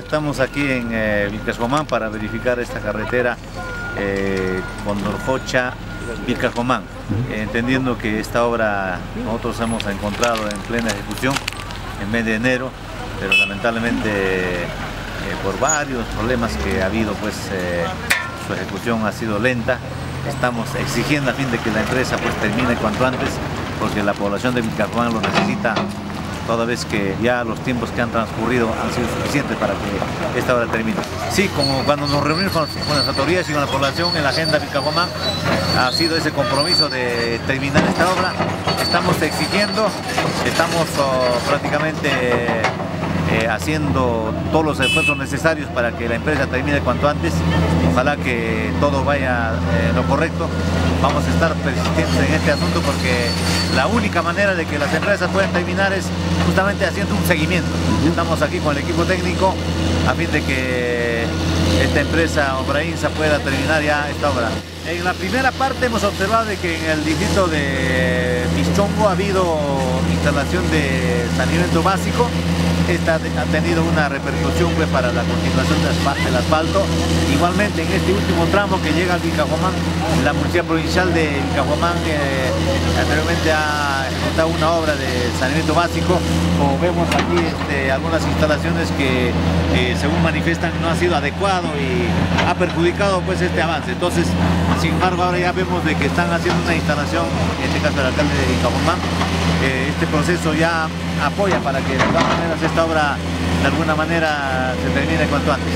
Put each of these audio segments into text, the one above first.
estamos aquí en Vilcascomán para verificar esta carretera Condorjocha-Vilcascomán, entendiendo que esta obra nosotros hemos encontrado en plena ejecución en mes de enero, pero lamentablemente por varios problemas que ha habido, pues su ejecución ha sido lenta. Estamos exigiendo a fin de que la empresa pues termine cuanto antes, porque la población de Vilcascomán lo necesita, toda vez que ya los tiempos que han transcurrido han sido suficientes para que esta obra termine. Sí, como cuando nos reunimos con las autoridades y con la población en la agenda Vilcascomán, ha sido ese compromiso de terminar esta obra. Estamos exigiendo, estamos prácticamente haciendo todos los esfuerzos necesarios para que la empresa termine cuanto antes. Ojalá que todo vaya lo correcto. Vamos a estar persistentes en este asunto, porque la única manera de que las empresas puedan terminar es justamente haciendo un seguimiento. Estamos aquí con el equipo técnico a fin de que esta empresa Obrainsa pueda terminar ya esta obra. En la primera parte hemos observado de que en el distrito de Pichongo ha habido instalación de saneamiento básico. Esta ha tenido una repercusión pues, para la continuación del asfalto. Igualmente en este último tramo que llega al Vilcascomán, la Municipalidad Provincial de Vilcascomán anteriormente ha ejecutado una obra de saneamiento básico. Como vemos aquí algunas instalaciones que según manifiestan no ha sido adecuado y ha perjudicado pues este avance. Entonces, sin embargo, ahora ya vemos de que están haciendo una instalación, en este caso el alcalde de Vilcascomán. Este proceso ya apoya para que de todas maneras esta obra de alguna manera se termine cuanto antes.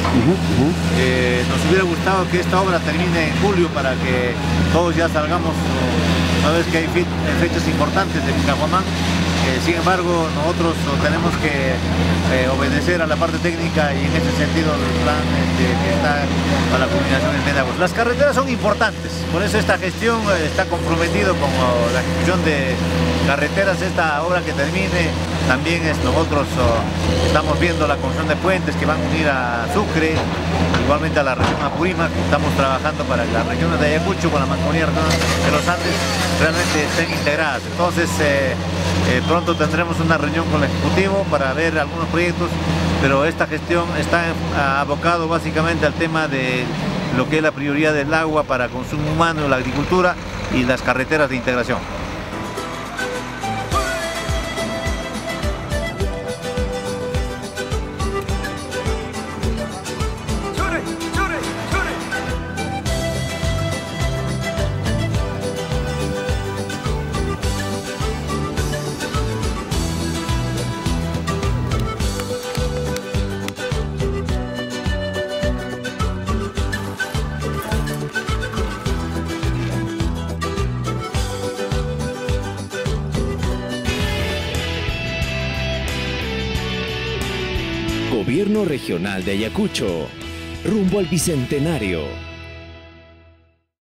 Nos hubiera gustado que esta obra termine en julio para que todos ya salgamos, una vez que hay fechas importantes de Vilcascomán. Sin embargo, nosotros tenemos que obedecer a la parte técnica, y en ese sentido el plan que está para la culminación en Medagos. Las carreteras son importantes, por eso esta gestión está comprometido con la ejecución de carreteras. Esta obra que termine, también nosotros estamos viendo la construcción de puentes que van a unir a Sucre, igualmente a la región Apurímac. Estamos trabajando para que las regiones de Ayacucho con la Mancomunidad de los Andes realmente estén integradas. Entonces, pronto tendremos una reunión con el Ejecutivo para ver algunos proyectos, pero esta gestión está abocado básicamente al tema de lo que es la prioridad del agua para consumo humano, la agricultura y las carreteras de integración. Gobierno Regional de Ayacucho, rumbo al Bicentenario.